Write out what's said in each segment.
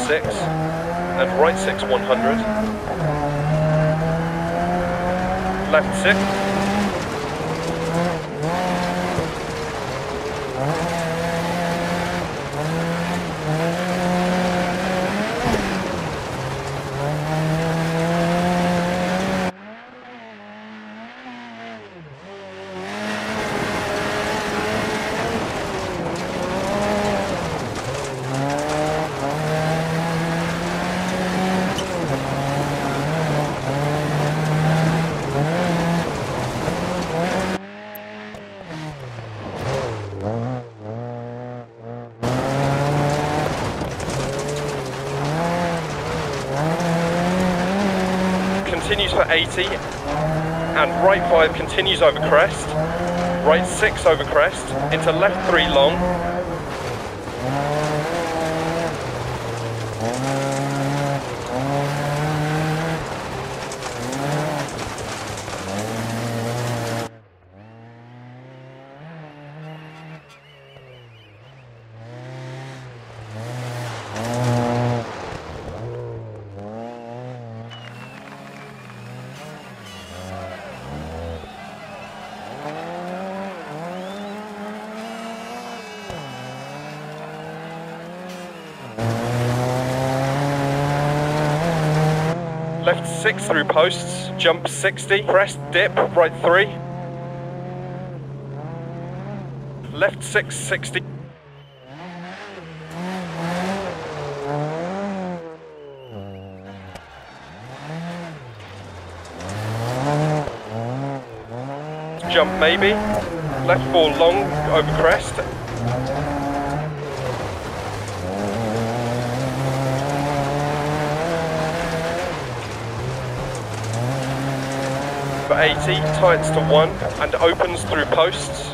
6 and right 6 100. Left 6. Continues for 80 and right 5 continues over crest, right 6 over crest, into left 3 long, left 6 through posts, jump 60, crest, dip, right 3, left 6, 60, jump maybe, left 4 long over crest, for 80, tightens to 1 and opens through posts.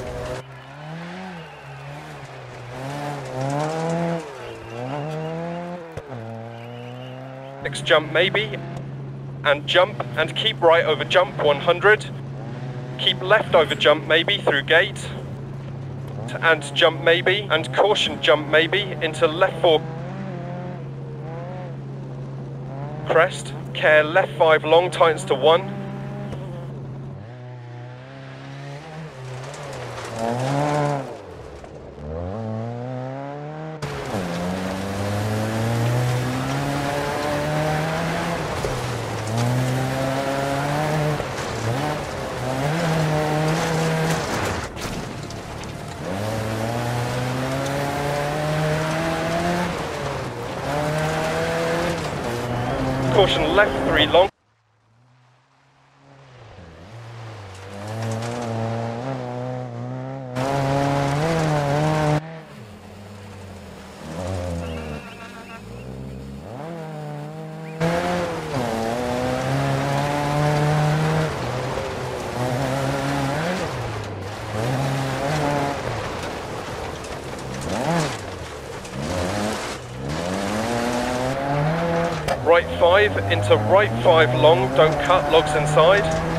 Next jump maybe, and jump and keep right over jump 100. Keep left over jump maybe through gate, and jump maybe, and caution jump maybe into left 4 crest. Care left 5 long tightens to 1. Caution left 3 long. Right 5 into right 5 long, don't cut, logs inside.